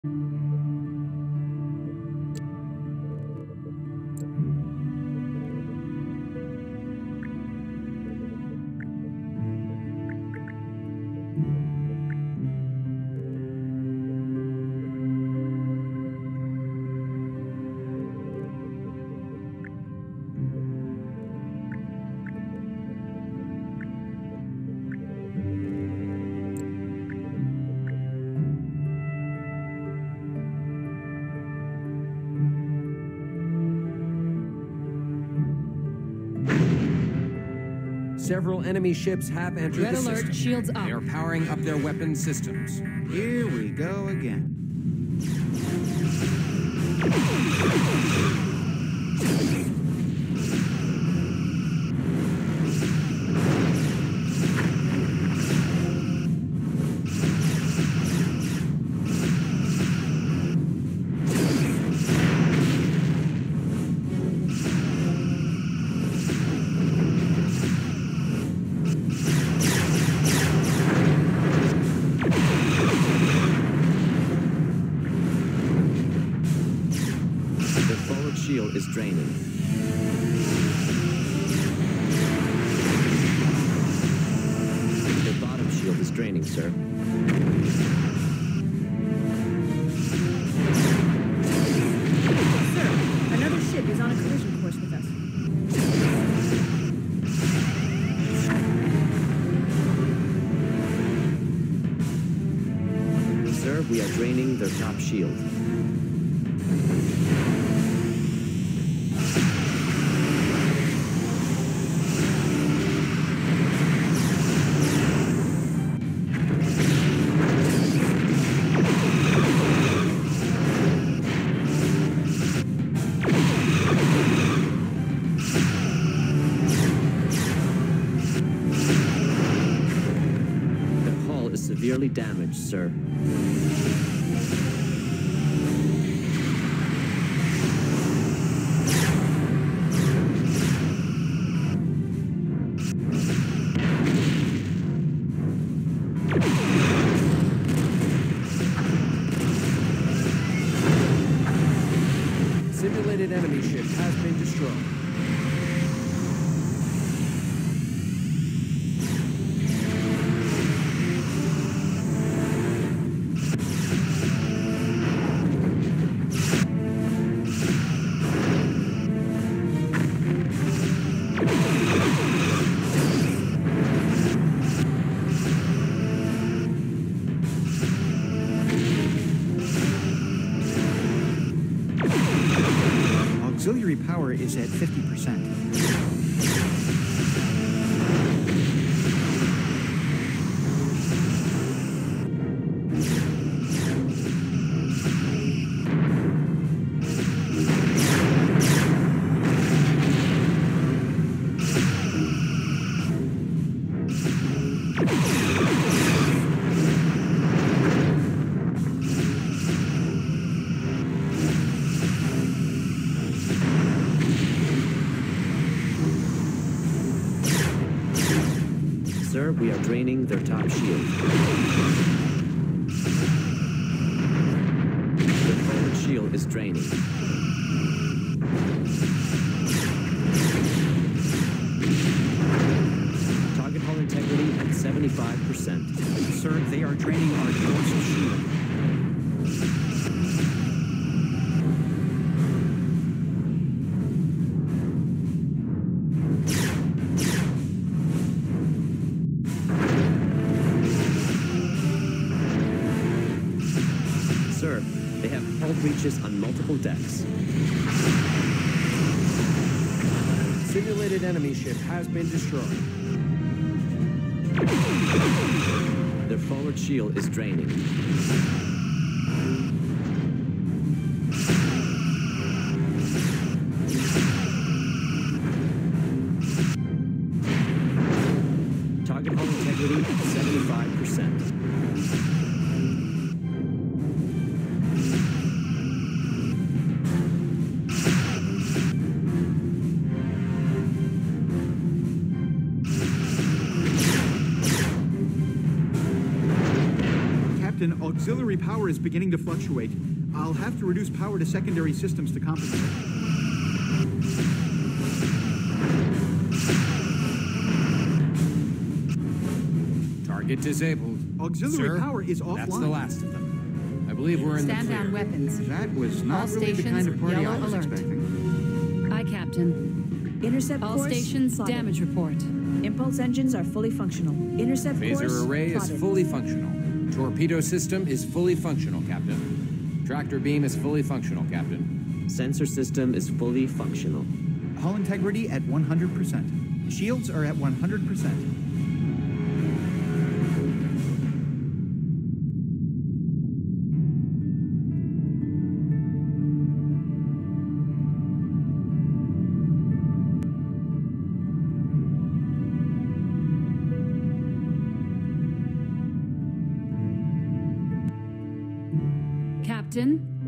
Several enemy ships have entered Red the alert, system. shields up. They are powering up their weapon systems. Here we go again. Shield is draining. Your bottom shield is draining, sir. Sir, another ship is on a collision course with us. Sir, we are draining their top shield. Severely damaged, sir. Simulated enemy ship has been destroyed. Auxiliary power is at 50%. Sir, we are draining their top shield. Their forward shield is draining. Target hull integrity at 75%. Sir, they are draining our dorsal shield. Sir, they have hull breaches on multiple decks. Simulated enemy ship has been destroyed. Their forward shield is draining. Target hull integrity at 75%. Captain, auxiliary power is beginning to fluctuate. I'll have to reduce power to secondary systems to compensate. Target disabled. Auxiliary Sir, power is offline. That's the last of them. I believe we're in the Stand clear. down weapons. That was not All really the kind of stations, party I yellow was alert. expecting. Aye, Captain. Intercept All course stations, plotted. damage report. Impulse engines are fully functional. Intercept course Phaser array is plotted. fully functional. Torpedo system is fully functional, Captain. Tractor beam is fully functional, Captain. Sensor system is fully functional. Hull integrity at 100%. Shields are at 100%. Captain,